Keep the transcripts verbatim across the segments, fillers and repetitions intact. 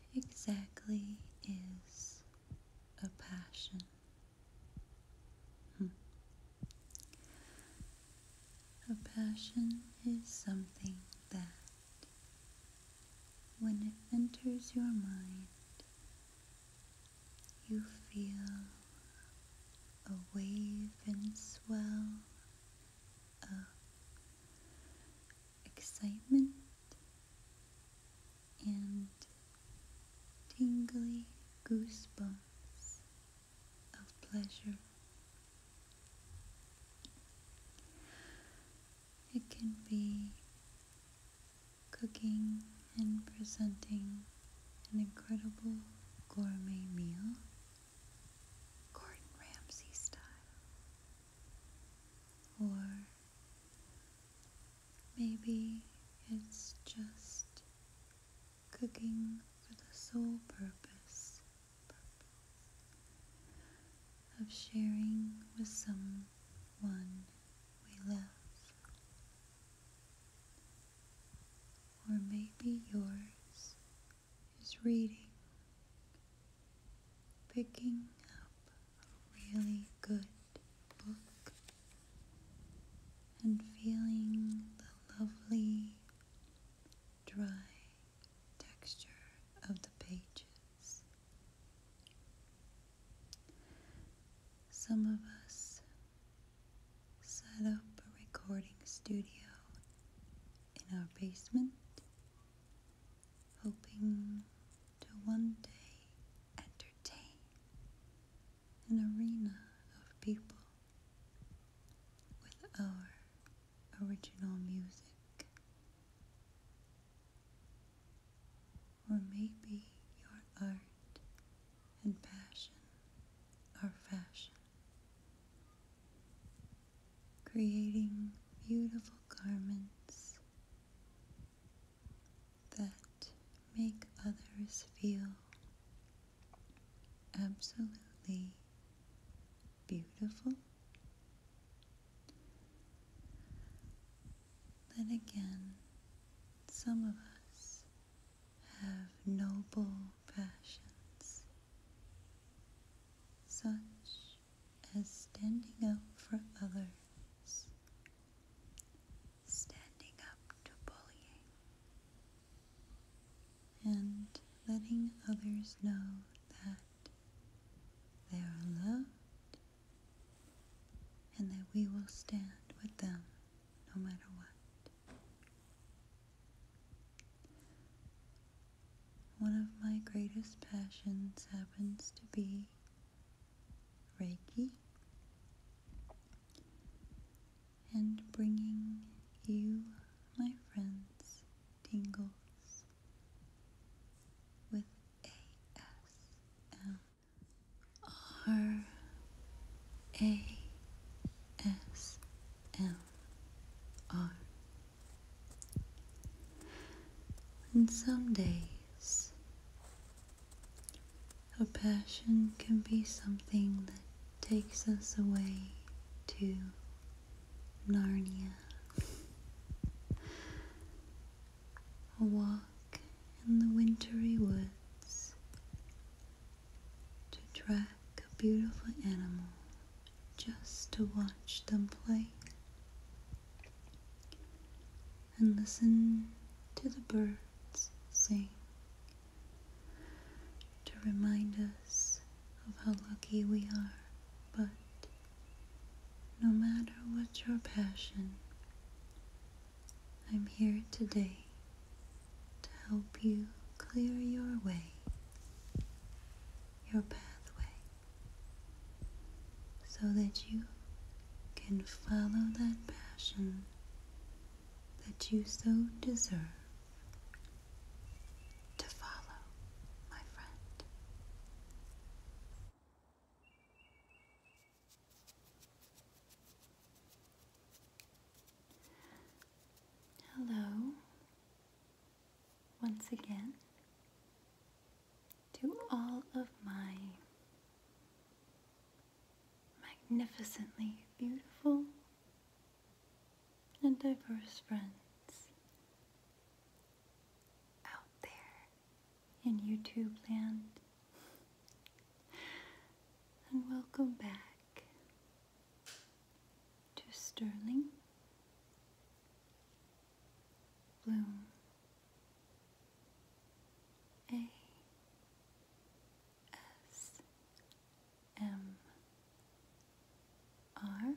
exactly is a passion? Hmm. A passion is something that, when it enters your mind, you feel a wave and swell of excitement and tingly goosebumps of pleasure. It can be cooking and presenting an incredible gourmet meal, Gordon Ramsay style, or maybe it's just cooking for the sole purpose, purpose of sharing with someone we love. Or maybe yours is reading, picking up a really good book and feeling the lovely, dry texture of the pages. Some of us set up a recording studio in our basement, hoping to one day entertain an arena of people with our original music. Or maybe your art and passion are fashion, creating beautiful garments that make others feel absolutely beautiful. Then again, some of us have noble passions, such as standing up for others, standing up to bullying, and letting others know that they are loved and that we will stand with them no matter what. One of my greatest passions happens to be Reiki and bringing you, my friends, tingles with A S M R. A S M R. And some days, a passion can be something that takes us away to Narnia. A walk in the wintry woods to track a beautiful animal just to watch them play and listen to the birds sing to remind us of how lucky we are. But no matter what your passion, I'm here today to help you clear your way, your pathway, so that you can follow that passion that you so deserve to follow, my friend. Hello, once again, to all of my magnificently beautiful and diverse friends out there in YouTube land, and welcome back to Sterling Bloom A S M R.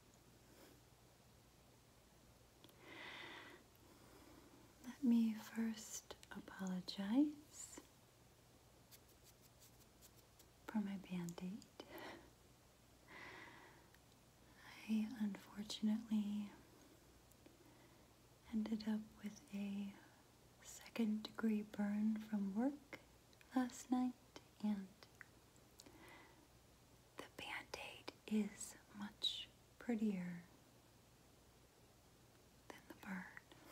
Let me first apologize for my band-aid. I unfortunately ended up with a second degree burn from work last night, and the band-aid is much prettier than the burn.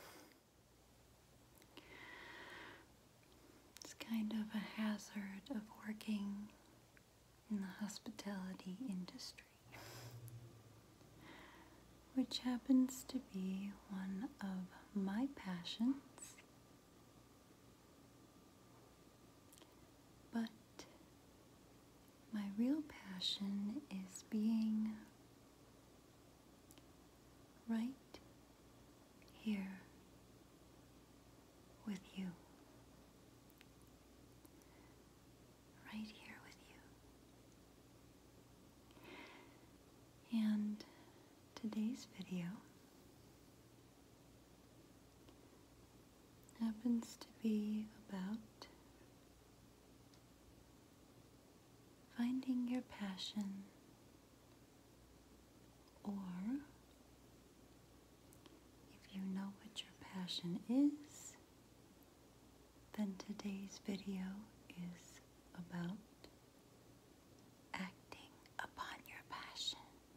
It's kind of a hazard of working in the hospitality industry, which happens to be one of my passions. But my real passion is being right here with you. Right here with you. And today's video happens to be about finding your passion, or if you know what your passion is, then today's video is about acting upon your passion.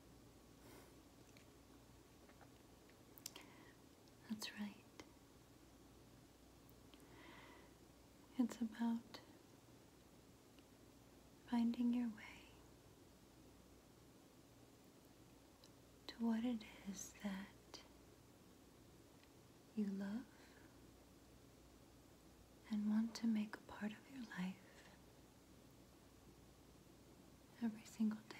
That's right. It's about finding your way to what it is that you love and want to make a part of your life every single day.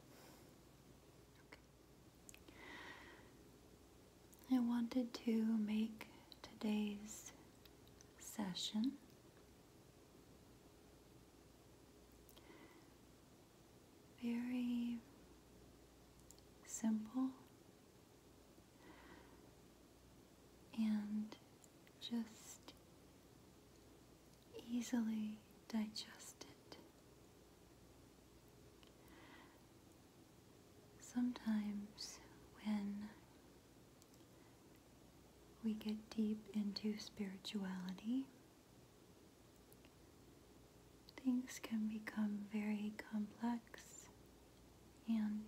Okay. I wanted to make today's session very simple and just easily digested. Sometimes when we get deep into spirituality, things can become very complex, and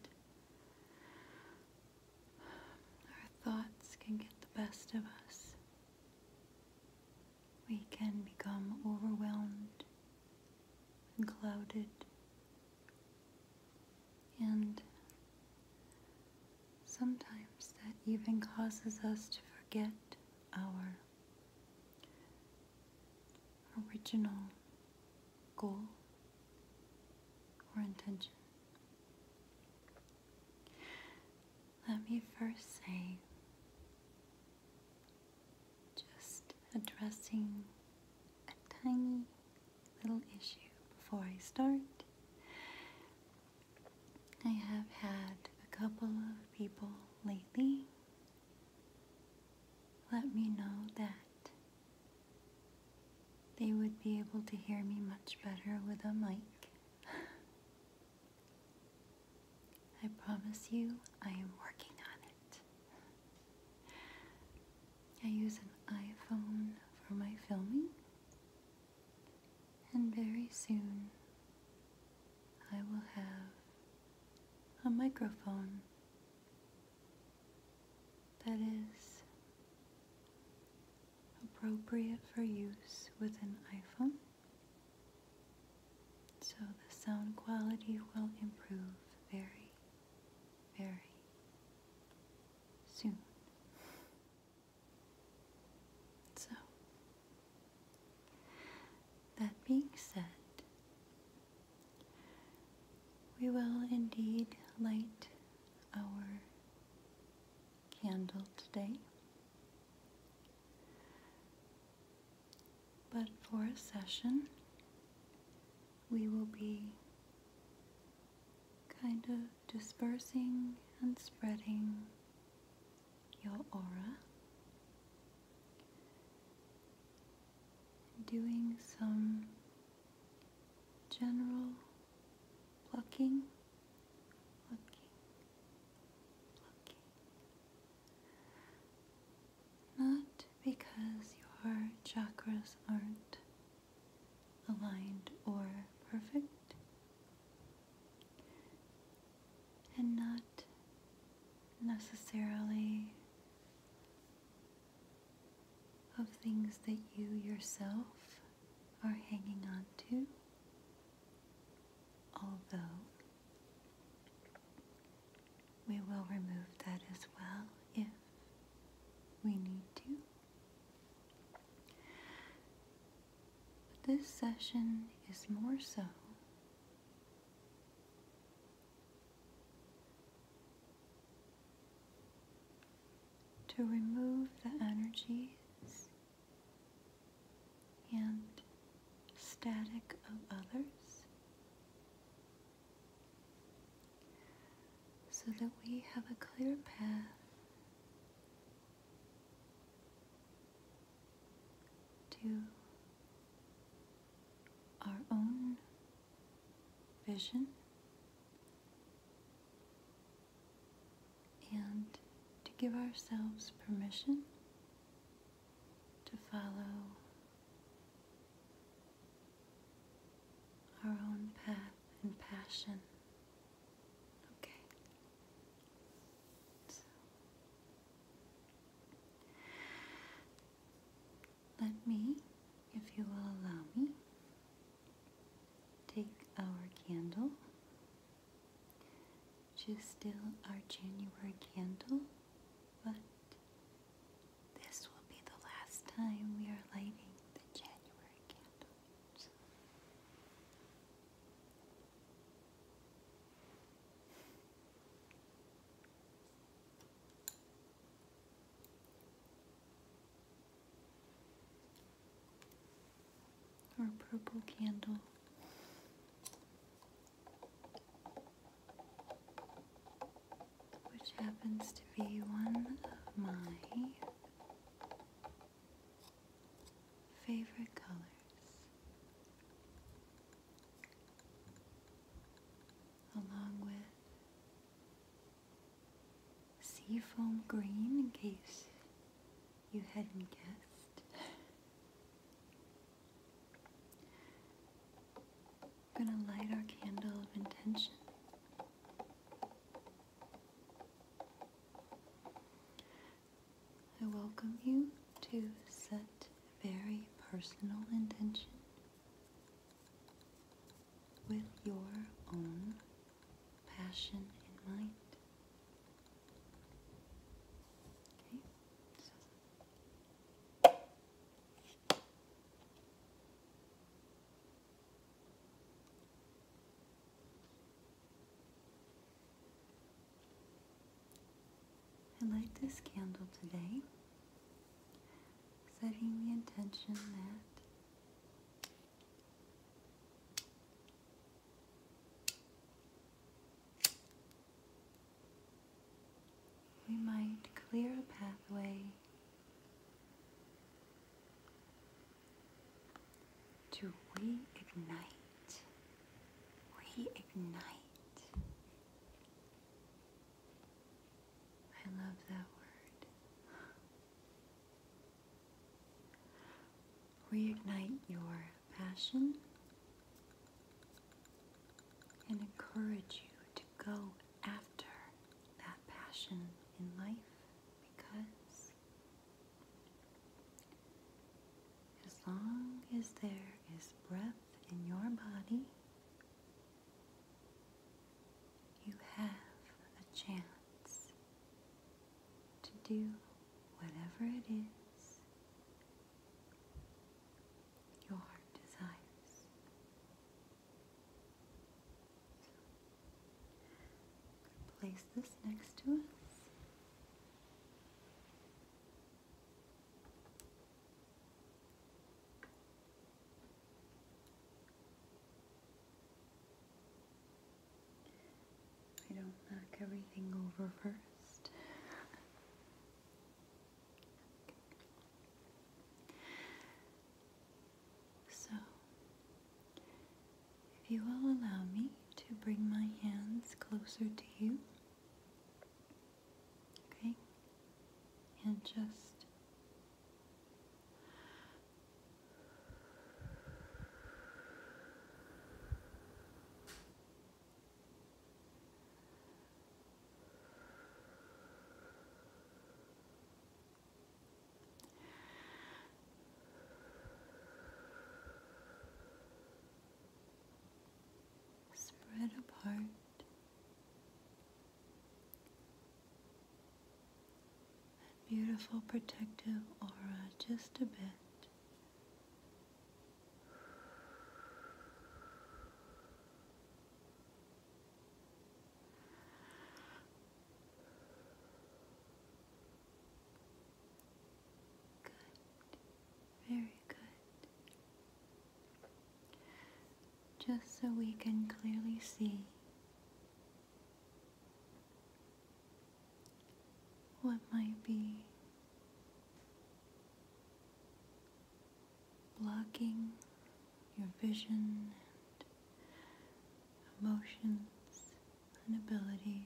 our thoughts can get the best of us. We can become overwhelmed and clouded, and sometimes that even causes us to forget our original goal or intention. Let me first say, just addressing a tiny little issue before I start. I have had a couple of people lately let me know that they would be able to hear me much better with a mic. I promise you, I am working on it. I use an iPhone for my filming, and very soon I will have a microphone that is appropriate for use with an iPhone, so the sound quality will improve very, very soon. So, that being said, we will indeed light our candle today. But for a session, we will be kind of dispersing and spreading your aura, doing some general plucking, plucking, plucking. Not because your chakras aren't aligned or perfect, and not necessarily of things that you yourself are hanging on to, although we will remove that as well if we need to. But this session is more so to remove the energies and static of others, so that we have a clear path to our own vision and to give ourselves permission to follow our own path and passion. Okay. So, let me, if you will allow me, take our candle, which is still our January candle, but this will be the last time we are lighting the January candle. So, our purple candle. Which happens to be one of my favorite colors, along with seafoam green, in case you hadn't guessed. I'm going to light our candle of intention. I welcome you to set a very personal intention with your own passion in mind. Okay, so I light this candle today, setting the intention that we might clear a pathway to reignite, reignite. I love that word. Reignite your passion and encourage you to go after that passion in life, because as long as there is breath in your body, you have a chance to do whatever it is your heart desires. place this next to us. I don't knock everything over first. So, if you will allow me to bring my hands closer to you, okay, and just spread apart that beautiful protective aura just a bit. Good. Very good. Just so we can clearly see what might be blocking your vision and emotions and abilities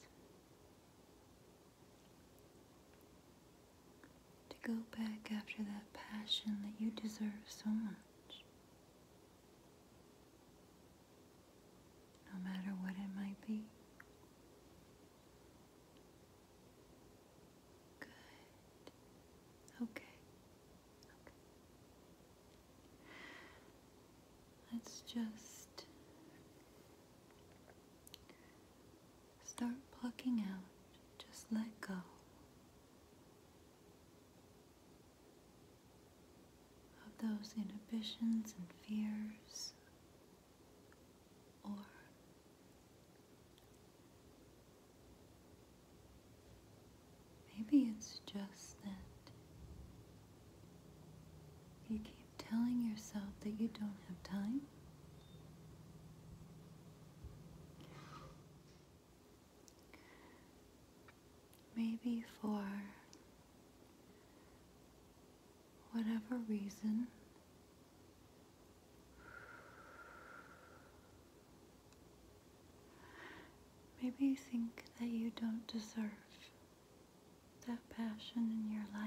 to go back after that passion that you deserve so much, no matter what it might be. Good. Okay. Okay. Let's just start plucking out. Just let go of those inhibitions and fears, or maybe it's just that you keep telling yourself that you don't have time. Maybe for whatever reason, maybe you think that you don't deserve that passion in your life.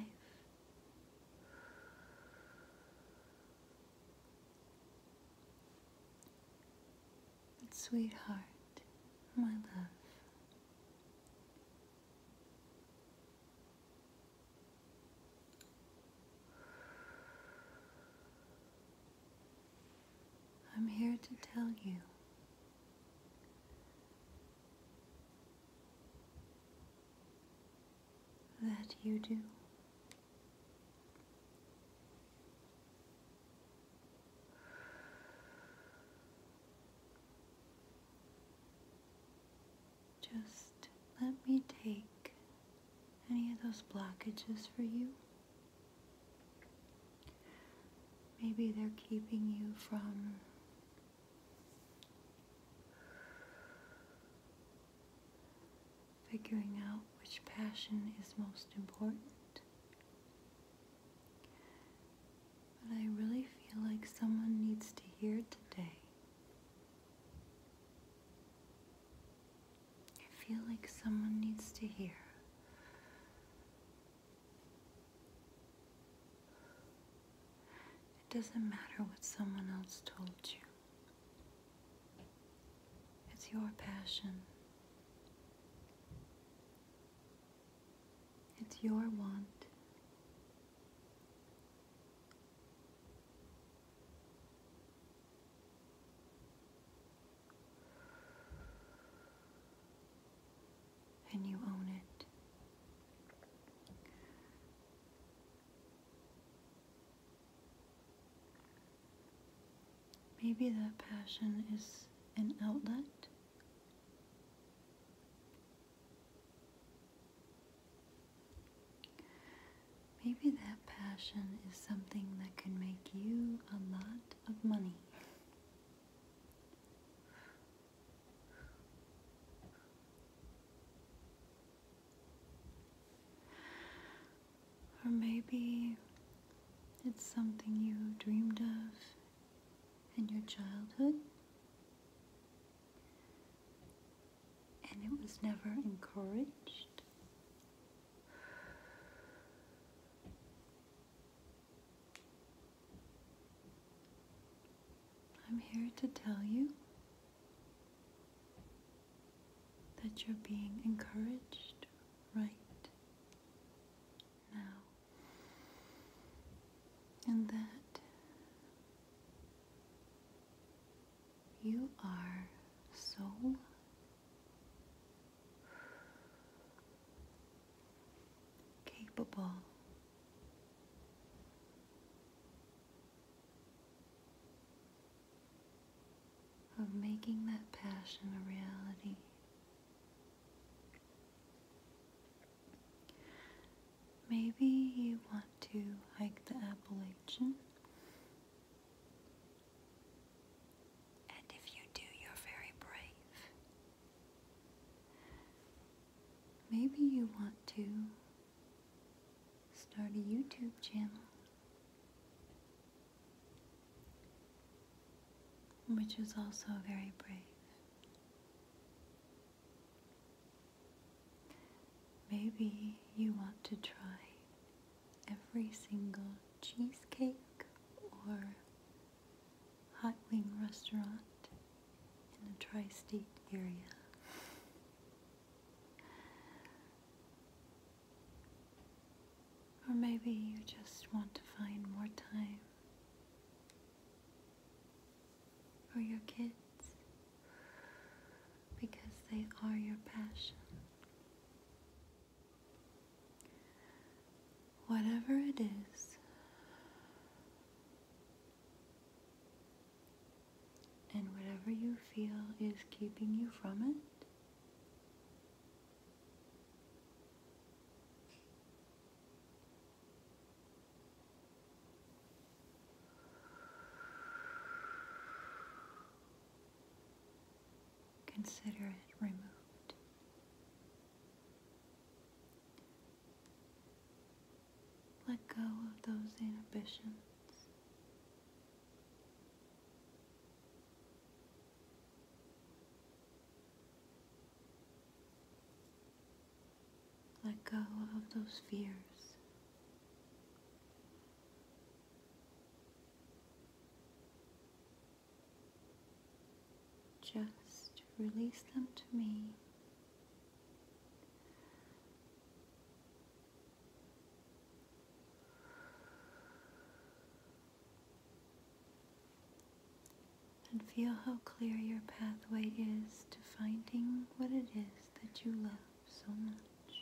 But sweetheart, my love, I'm here to tell you that you do. Just let me take any of those blockages for you. Maybe they're keeping you from figuring out which passion is most important. But I really feel like someone needs to hear today. I feel like someone needs to hear. It doesn't matter what someone else told you. It's your passion. It's your want. And you own it. Maybe that passion is an outlet Maybe that passion is something that can make you a lot of money. Or maybe it's something you dreamed of in your childhood and it was never encouraged. I'm here to tell you that you're being encouraged right now, and that you are so capable of making that passion a reality. Maybe you want to hike the Appalachian, and if you do, you're very brave. Maybe you want to start a YouTube channel, which is also very brave. Maybe you want to try every single cheesecake or hot wing restaurant in the tri-state area. Or maybe you just want to find more time for your kids because they are your passion. Whatever it is, and whatever you feel is keeping you from it, consider it removed. Let go of those inhibitions. Let go of those fears. Just release them to me. And feel how clear your pathway is to finding what it is that you love so much.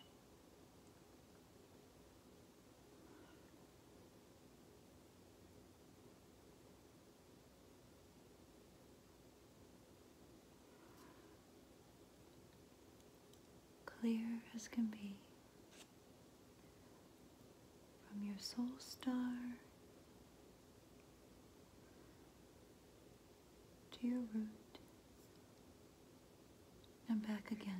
Clear as can be, from your soul star to your root and back again.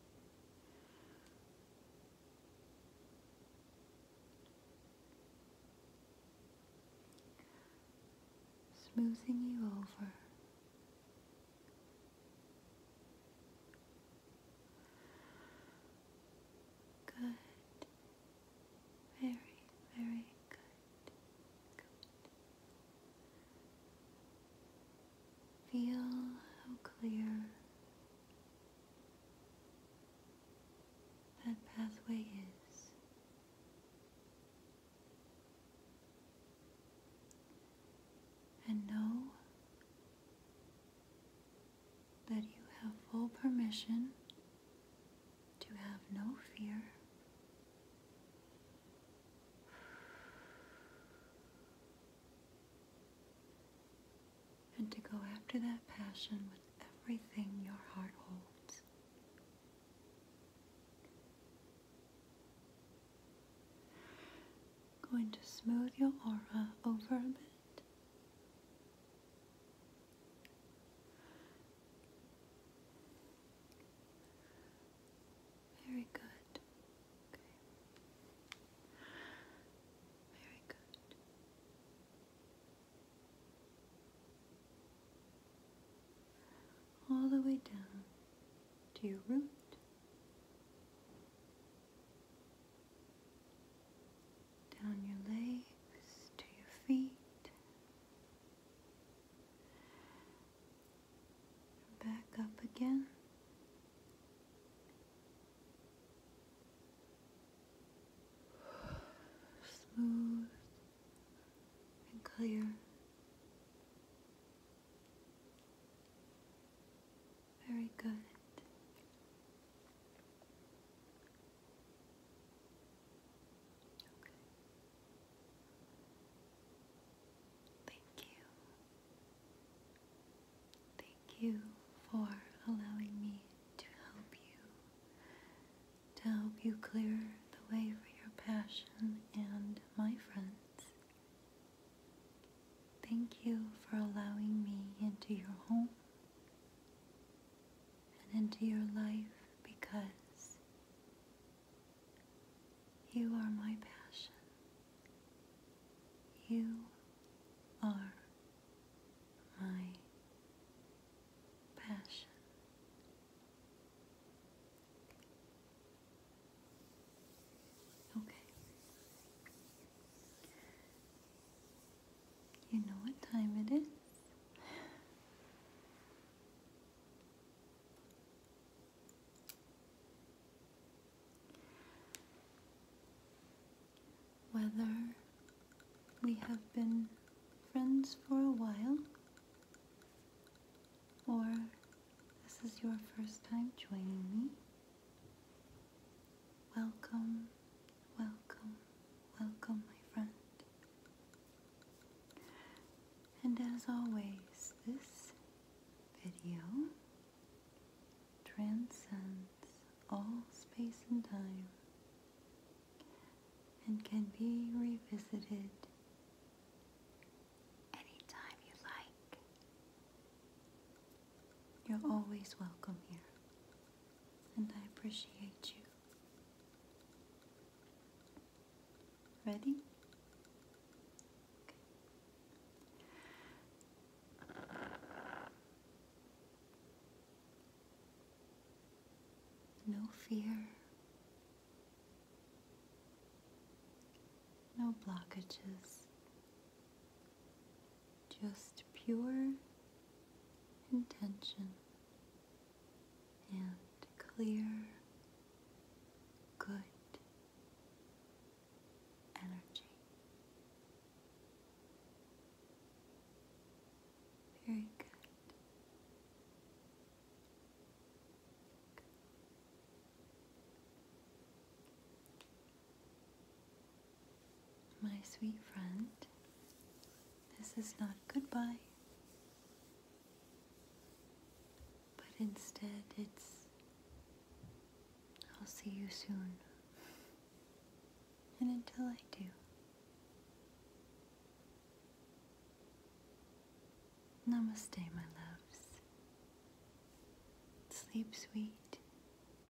Smoothing you over. Good. Very, very good. Good. Feel how clear that pathway is. And know that you have full permission to have no fear. And to go after that passion with everything your heart holds. going to smooth your aura over a bit. Very good. Okay. Very good. All the way down to your root. Down your legs to your feet. Back up again. Smooth and clear. Very good. Okay. Thank you. Thank you for allowing me to help you, to help you clear the way for your passion and my friends. Thank you for allowing me into your home and into your life, because you are my passion. You are my passion. Okay. You know what time it is? Whether we have been friends for a while, or this is your first time joining me, welcome, welcome, welcome, my friend. And as always, this video transcends all space and time and can be revisited anytime you like. You're always welcome here, and I appreciate you. Ready? No fear, no blockages, just pure intention and clear, good energy. Very good. My sweet friend, this is not goodbye, but instead it's I'll see you soon. And until I do, Namaste, my loves. Sleep sweet